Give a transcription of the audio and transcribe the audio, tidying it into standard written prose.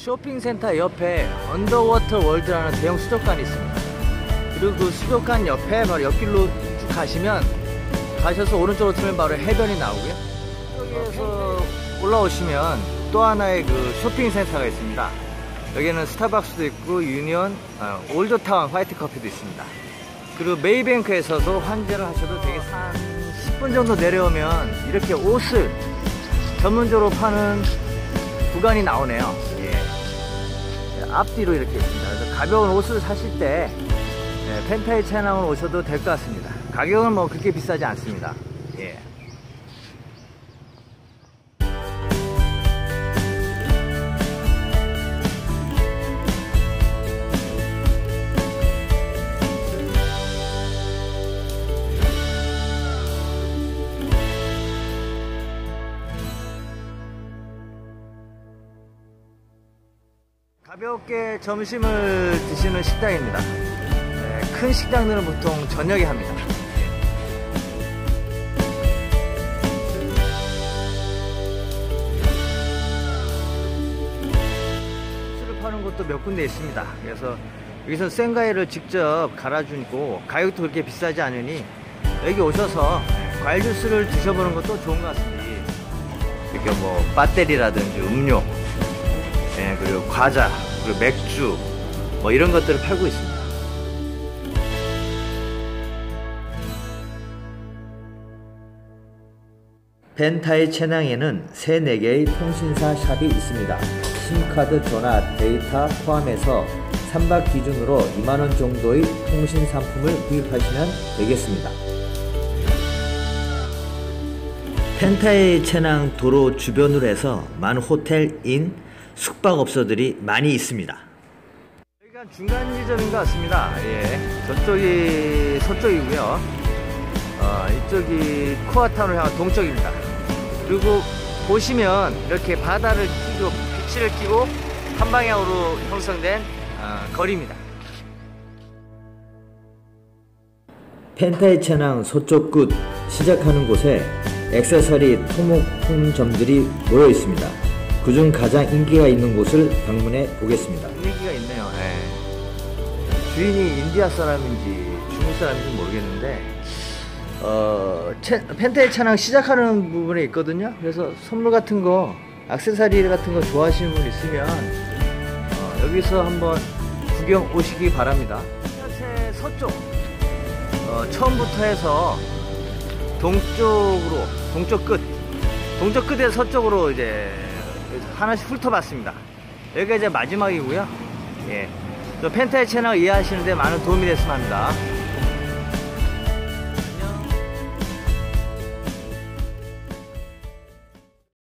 쇼핑센터 옆에 언더워터 월드라는 대형 수족관이 있습니다. 그리고 그 수족관 옆에 바로 옆길로 쭉 가셔서 오른쪽으로 틀면 바로 해변이 나오고요. 여기에서 올라오시면 또 하나의 그 쇼핑센터가 있습니다. 여기는 스타벅스도 있고 유니온, 올드타운 화이트 커피도 있습니다. 그리고 메이뱅크에서도 환전을 하셔도 되게 한 10분 정도 내려오면 이렇게 옷을 전문적으로 파는 구간이 나오네요. 예. 앞뒤로 이렇게 있습니다. 그래서 가벼운 옷을 사실 때 펜타이 차량으로 오셔도 될 것 같습니다. 가격은 뭐 그렇게 비싸지 않습니다. 예. 가볍게 점심을 드시는 식당입니다. 큰 식당들은 보통 저녁에 합니다. 술을 파는 곳도 몇 군데 있습니다. 그래서 여기서 생과일을 직접 갈아주고 가격도 그렇게 비싸지 않으니 여기 오셔서 과일 주스를 드셔보는 것도 좋은 것 같습니다. 이렇게 뭐 배터리라든지 음료, 그리고 과자, 그리고 맥주 뭐 이런 것들을 팔고 있습니다. 펜타이 채낭에는 3-4개의 통신사 샵이 있습니다. 심카드, 전화, 데이터 포함해서 3박 기준으로 2만원 정도의 통신 상품을 구입하시면 되겠습니다. 펜타이 채낭 도로 주변으로 해서 많은 호텔, 인, 숙박업소들이 많이 있습니다. 여기가 중간 지점인 것 같습니다. 예, 저쪽이 서쪽이고요. 이쪽이 코아타운을 향한 동쪽입니다. 그리고 보시면 이렇게 바다를 끼고 비치를 끼고 한 방향으로 형성된 거리입니다. 펜타이 채낭 서쪽 끝 시작하는 곳에 액세서리 토목품점들이 모여 있습니다. 그중 가장 인기가 있는 곳을 방문해 보겠습니다. 분위기가 있네요. 주인이 인디아 사람인지 중국 사람인지 모르겠는데 펜타이 채낭 시작하는 부분에 있거든요. 그래서 선물 같은 거, 액세서리 같은 거 좋아하시는 분 있으면 여기서 한번 구경 오시기 바랍니다. 서쪽, 처음부터 해서 동쪽 끝에서 서쪽으로 이제 하나씩 훑어봤습니다. 여기가 이제 마지막이고요. 예. 펜타이 채널 이해하시는데 많은 도움이 됐으면 합니다.